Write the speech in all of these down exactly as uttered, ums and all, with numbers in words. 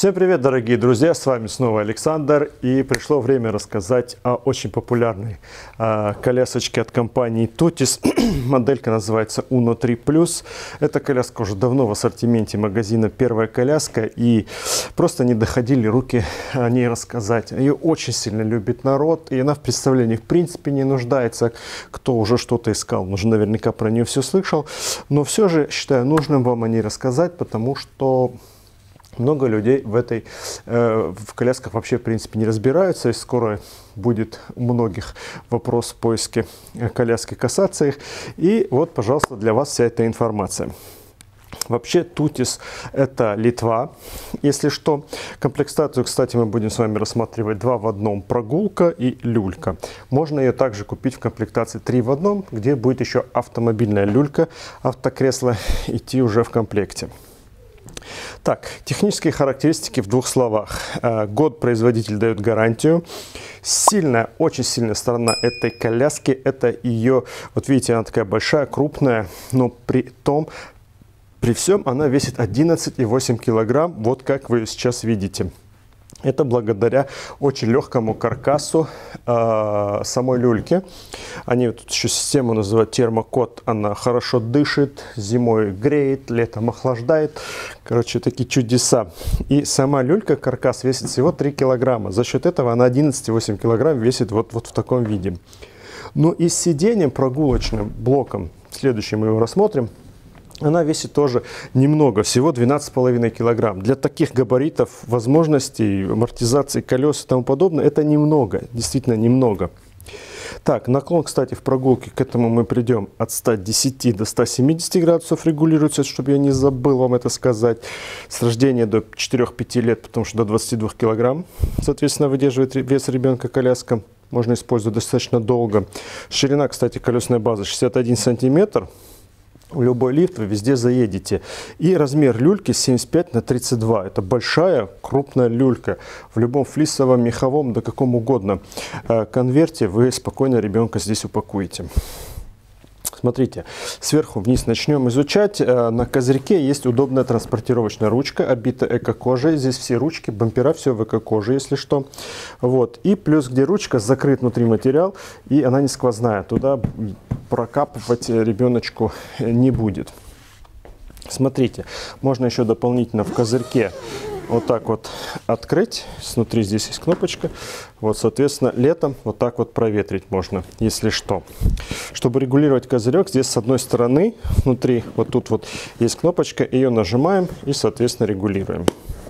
Всем привет, дорогие друзья, с вами снова Александр, и пришло время рассказать о очень популярной э, колясочке от компании Tutis. Моделька называется Uno три плюс. Эта коляска уже давно в ассортименте магазина «Первая коляска», и просто не доходили руки о ней рассказать. Ее очень сильно любит народ, и она в представлении в принципе не нуждается. Кто уже что-то искал, уже наверняка про нее все слышал, но все же считаю нужным вам о ней рассказать, потому что много людей в этой э, в колясках вообще в принципе не разбираются, и скоро будет у многих вопрос в поиске коляски касаться их. И вот, пожалуйста, для вас вся эта информация. Вообще Tutis это Литва, если что. Комплектацию, кстати, мы будем с вами рассматривать два в одном: прогулка и люлька. Можно ее также купить в комплектации три в одном, где будет еще автомобильная люлька, автокресло идти уже в комплекте. Так, технические характеристики в двух словах. Год производитель дает гарантию. Сильная, очень сильная сторона этой коляски — это ее, вот видите, она такая большая, крупная, но при том, при всем она весит одиннадцать и восемь килограмм, вот как вы сейчас видите. Это благодаря очень легкому каркасу э, самой люльки. Они тут еще систему называют термокод. Она хорошо дышит, зимой греет, летом охлаждает. Короче, такие чудеса. И сама люлька, каркас, весит всего три килограмма. За счет этого она одиннадцать и восемь килограмм весит вот, вот в таком виде. Ну и с сиденьем, прогулочным блоком, следующий мы его рассмотрим, она весит тоже немного, всего двенадцать с половиной килограмм. Для таких габаритов, возможностей, амортизации колес и тому подобное, это немного, действительно немного. Так, наклон, кстати, в прогулке, к этому мы придем, от ста десяти до ста семидесяти градусов регулируется, чтобы я не забыл вам это сказать. С рождения до четырёх-пяти лет, потому что до двадцати двух килограмм, соответственно, выдерживает вес ребенка коляска. Можно использовать достаточно долго. Ширина, кстати, колесной базы шестьдесят один сантиметр. В любой лифт вы везде заедете. И размер люльки семьдесят пять на тридцать два. Это большая, крупная люлька. В любом флисовом, меховом, да каком угодно конверте вы спокойно ребенка здесь упакуете. Смотрите, сверху вниз начнем изучать. На козырьке есть удобная транспортировочная ручка, обита эко-кожей. Здесь все ручки, бампера, все в эко-коже, если что. Вот. И плюс, где ручка, закрыт внутри материал, и она не сквозная. Туда прокапывать ребеночку не будет. Смотрите, можно еще дополнительно в козырьке вот так вот открыть. Снутри здесь есть кнопочка. Вот, соответственно, летом вот так вот проветрить можно, если что. Чтобы регулировать козырек, здесь с одной стороны, внутри, вот тут вот есть кнопочка, ее нажимаем и, соответственно, регулируем.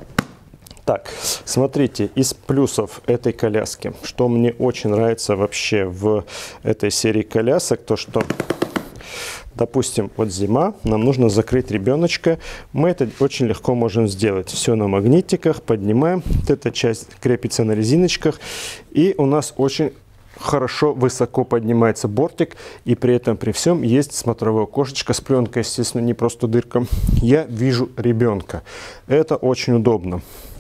Так, смотрите, из плюсов этой коляски, что мне очень нравится вообще в этой серии колясок, то что, допустим, вот зима, нам нужно закрыть ребеночка, мы это очень легко можем сделать. Все на магнитиках, поднимаем, вот эта часть крепится на резиночках, и у нас очень хорошо высоко поднимается бортик, и при этом при всем есть смотровое окошечко с пленкой, естественно, не просто дырка. Я вижу ребенка, это очень удобно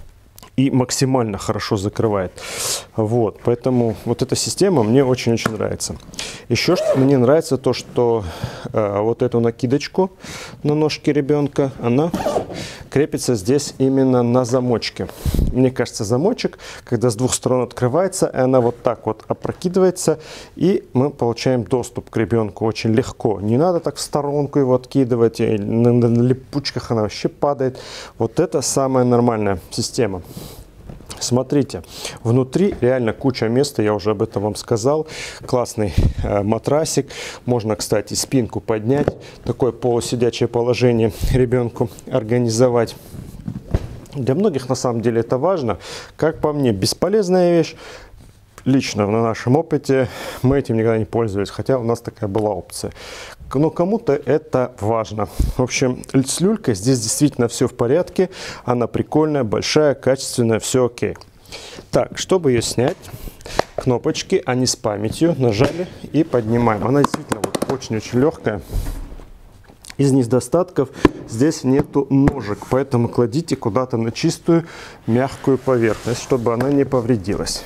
и максимально хорошо закрывает. Вот, поэтому вот эта система мне очень-очень нравится. Еще что мне нравится то, что э, вот эту накидочку на ножке ребенка, она крепится здесь именно на замочке. Мне кажется, замочек, когда с двух сторон открывается, и она вот так вот опрокидывается, и мы получаем доступ к ребенку очень легко. Не надо так в сторонку его откидывать, и на, на липучках она вообще падает. Вот это самая нормальная система. Смотрите, внутри реально куча места, я уже об этом вам сказал. Классный э, матрасик. Можно, кстати, спинку поднять, такое полусидячее положение ребенку организовать. Для многих на самом деле это важно. Как по мне, бесполезная вещь. Лично на нашем опыте мы этим никогда не пользовались, хотя у нас такая была опция. Но кому-то это важно. В общем, с люлькой здесь действительно все в порядке. Она прикольная, большая, качественная, все окей. Так, чтобы ее снять, кнопочки, они с памятью, нажали и поднимаем. Она действительно вот очень-очень легкая. Из недостатков здесь нету ножек, поэтому кладите куда-то на чистую, мягкую поверхность, чтобы она не повредилась.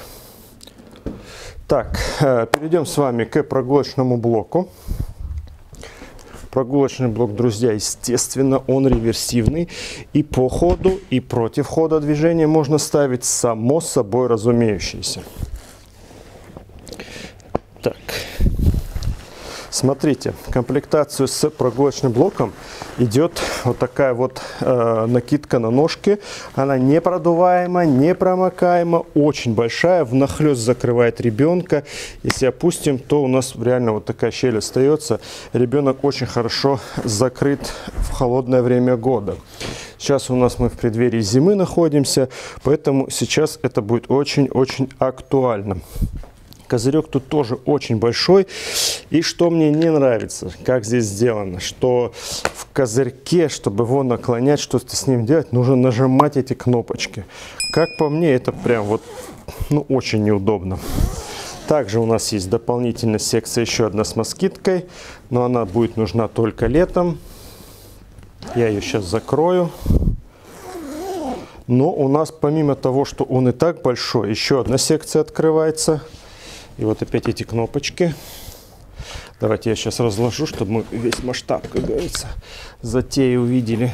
Так, перейдем с вами к прогулочному блоку. Прогулочный блок, друзья, естественно, он реверсивный. И по ходу, и против хода движения можно ставить, само собой разумеющееся. Так. Смотрите, комплектацию с прогулочным блоком идет вот такая вот э, накидка на ножки. Она не продуваема, не промокаема, очень большая, внахлёст закрывает ребенка. Если опустим, то у нас реально вот такая щель остается. Ребенок очень хорошо закрыт в холодное время года. Сейчас у нас мы в преддверии зимы находимся, поэтому сейчас это будет очень-очень актуально. Козырек тут тоже очень большой. И что мне не нравится, как здесь сделано, что в козырьке, чтобы его наклонять, что-то с ним делать, нужно нажимать эти кнопочки. Как по мне, это прям вот, ну, очень неудобно. Также у нас есть дополнительная секция, еще одна с москиткой, но она будет нужна только летом. Я ее сейчас закрою. Но у нас, помимо того, что он и так большой, еще одна секция открывается. И вот опять эти кнопочки. Давайте я сейчас разложу, чтобы мы весь масштаб, как говорится, затеи увидели.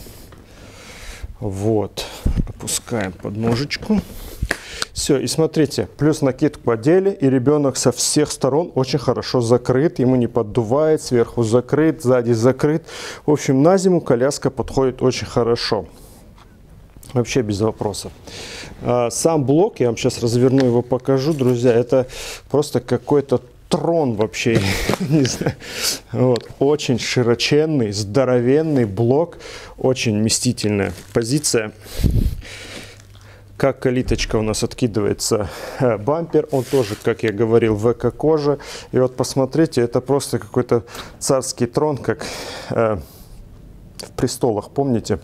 Вот. Опускаем подножечку. Все, и смотрите, плюс накидку одели, и ребенок со всех сторон очень хорошо закрыт, ему не поддувает, сверху закрыт, сзади закрыт. В общем, на зиму коляска подходит очень хорошо. Вообще без вопросов. Сам блок, я вам сейчас разверну его, покажу, друзья, это просто какой-то трон вообще, не знаю. Вот. Очень широченный, здоровенный блок, очень вместительная позиция. Как калиточка у нас откидывается бампер, он тоже, как я говорил, в эко-коже. И вот посмотрите, это просто какой-то царский трон, как э, в «Престолах», помните?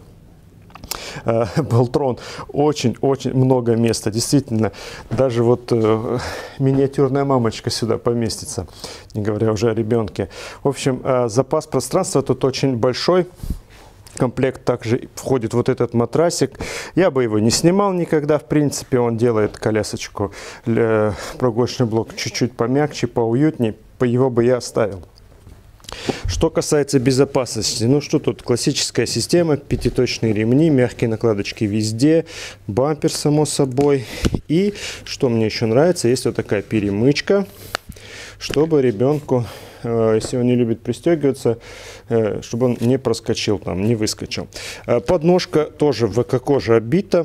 Был трон, очень-очень много места, действительно, даже вот э, миниатюрная мамочка сюда поместится, не говоря уже о ребенке. В общем, э, запас пространства тут очень большой. В комплект также входит вот этот матрасик. Я бы его не снимал никогда, в принципе, он делает колясочку, э, прогулочный блок чуть-чуть помягче, поуютнее, его бы я оставил. Что касается безопасности, ну что тут, классическая система, пятиточные ремни, мягкие накладочки везде, бампер само собой. И что мне еще нравится, есть вот такая перемычка, чтобы ребенку, э, если он не любит пристегиваться, э, чтобы он не проскочил там, не выскочил. Э, подножка тоже в эко-коже обита,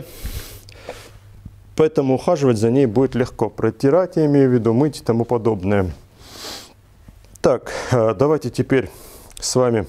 поэтому ухаживать за ней будет легко. Протирать, я имею в виду, мыть и тому подобное. Так, давайте теперь с вами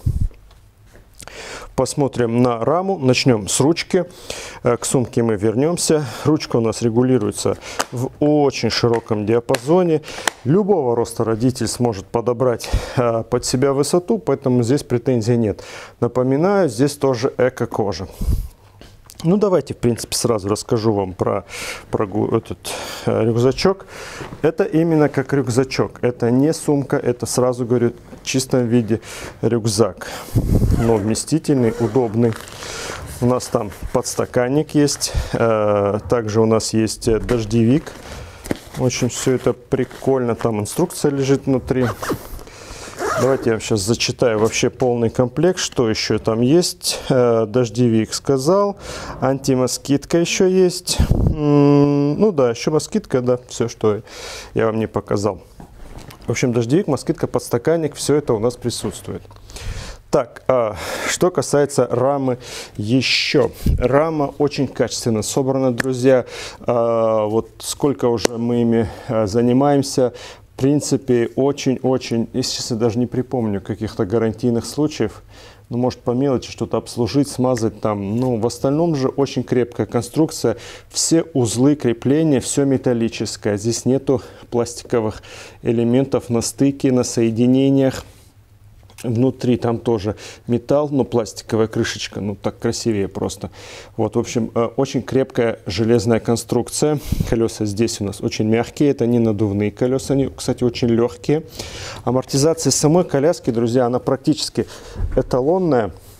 посмотрим на раму. Начнем с ручки. К сумке мы вернемся. Ручка у нас регулируется в очень широком диапазоне. Любого роста родитель сможет подобрать под себя высоту, поэтому здесь претензий нет. Напоминаю, здесь тоже эко-кожа. Ну, давайте, в принципе, сразу расскажу вам про, про этот э, рюкзачок. Это именно как рюкзачок. Это не сумка, это, сразу говорю, в чистом виде рюкзак. Но вместительный, удобный. У нас там подстаканник есть. Э, также у нас есть дождевик. Очень все это прикольно. Там инструкция лежит внутри. Давайте я вам сейчас зачитаю вообще полный комплект, что еще там есть. Дождевик сказал, антимоскитка еще есть. Ну да, еще москитка, да, все, что я вам не показал. В общем, дождевик, москитка, подстаканник, все это у нас присутствует. Так, а, что касается рамы еще. Рама очень качественно собрана, друзья. А, вот сколько уже мы ими а, занимаемся. В принципе, очень-очень, если честно, даже не припомню каких-то гарантийных случаев. Ну, может, по мелочи что-то обслужить, смазать там. Ну, в остальном же очень крепкая конструкция. Все узлы крепления, все металлическое. Здесь нету пластиковых элементов на стыке, на соединениях. Внутри там тоже металл, но пластиковая крышечка, ну так красивее просто. Вот, в общем, очень крепкая железная конструкция. Колеса здесь у нас очень мягкие, это не надувные колеса, они, кстати, очень легкие. Амортизация самой коляски, друзья, она практически эталонная.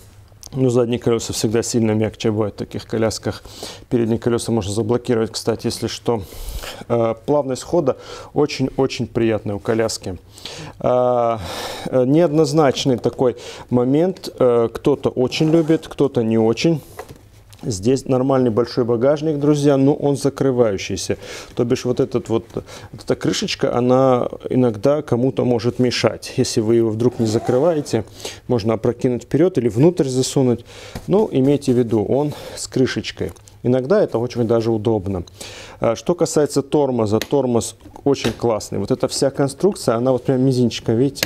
Но задние колеса всегда сильно мягче бывают в таких колясках. Передние колеса можно заблокировать, кстати, если что. Плавность хода очень-очень приятная у коляски. Неоднозначный такой момент. Кто-то очень любит, кто-то не очень. Здесь нормальный большой багажник, друзья, но он закрывающийся. То бишь вот, этот вот эта крышечка, она иногда кому-то может мешать. Если вы его вдруг не закрываете, можно опрокинуть вперед или внутрь засунуть. Но имейте в виду, он с крышечкой. Иногда это очень даже удобно. Что касается тормоза, тормоз очень классный. Вот эта вся конструкция, она вот прям мизинчиком, видите?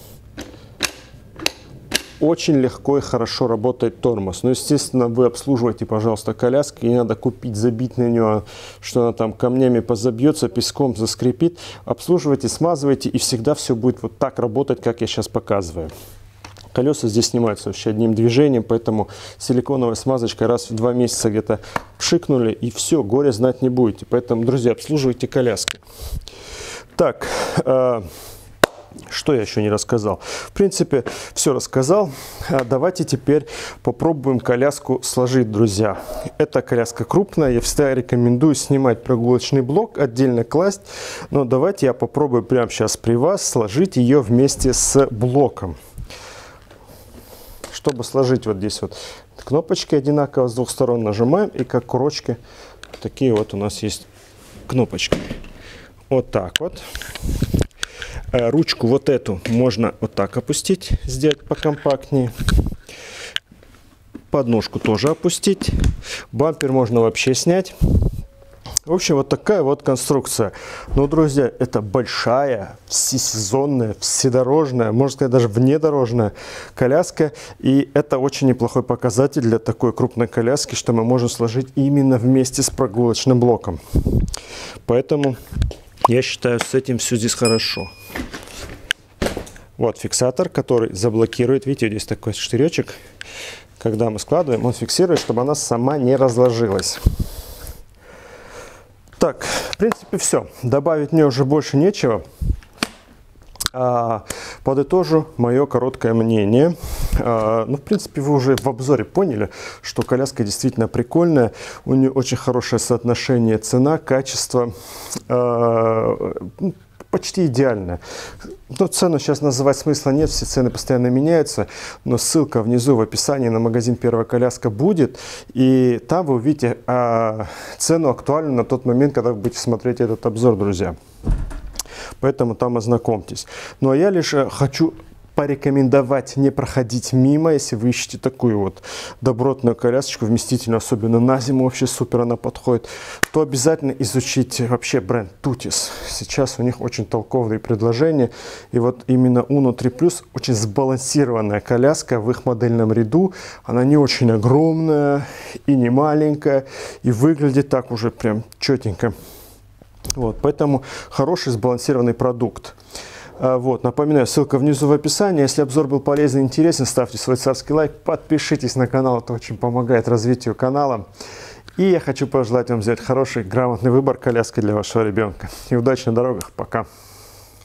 Очень легко и хорошо работает тормоз. Но, естественно, вы обслуживаете, пожалуйста, коляски. Не надо купить, забить на нее, что она там камнями позабьется, песком заскрипит. Обслуживайте, смазывайте, и всегда все будет вот так работать, как я сейчас показываю. Колеса здесь снимаются вообще одним движением, поэтому силиконовая смазочка раз в два месяца где-то пшикнули, и все, горе знать не будете. Поэтому, друзья, обслуживайте коляски. Так, э что я еще не рассказал? В принципе, все рассказал. Давайте теперь попробуем коляску сложить, друзья. Эта коляска крупная. Я всегда рекомендую снимать прогулочный блок, отдельно класть. Но давайте я попробую прямо сейчас при вас сложить ее вместе с блоком. Чтобы сложить вот здесь вот кнопочки одинаково с двух сторон нажимаем. И как курочки, такие вот у нас есть кнопочки. Вот так вот. Ручку вот эту можно вот так опустить, сделать покомпактнее. Подножку тоже опустить. Бампер можно вообще снять. В общем, вот такая вот конструкция. Но, друзья, это большая, всесезонная, вседорожная, можно сказать, даже внедорожная коляска. И это очень неплохой показатель для такой крупной коляски, что мы можем сложить именно вместе с прогулочным блоком. Поэтому я считаю, с этим все здесь хорошо. Вот фиксатор, который заблокирует. Видите, здесь такой штыречек. Когда мы складываем, он фиксирует, чтобы она сама не разложилась. Так, в принципе, все. Добавить мне уже больше нечего. Подытожу мое короткое мнение. Ну, в принципе, вы уже в обзоре поняли, что коляска действительно прикольная. У нее очень хорошее соотношение цена-качество. Почти идеальная. Но цену сейчас называть смысла нет, все цены постоянно меняются. Но ссылка внизу в описании на магазин «Первая коляска» будет. И там вы увидите цену актуальную на тот момент, когда вы будете смотреть этот обзор, друзья. Поэтому там ознакомьтесь. Ну а я лишь хочу порекомендовать не проходить мимо, если вы ищете такую вот добротную колясочку, вместительную, особенно на зиму, вообще супер она подходит, то обязательно изучите вообще бренд Tutis. Сейчас у них очень толковые предложения. И вот именно Uno три плюс очень сбалансированная коляска в их модельном ряду. Она не очень огромная и не маленькая, и выглядит так уже прям четенько. Вот, поэтому хороший сбалансированный продукт. Вот, напоминаю, ссылка внизу в описании. Если обзор был полезен и интересен, ставьте свой царский лайк, подпишитесь на канал, это очень помогает развитию канала. И я хочу пожелать вам сделать хороший, грамотный выбор коляски для вашего ребенка. И удачи на дорогах, пока!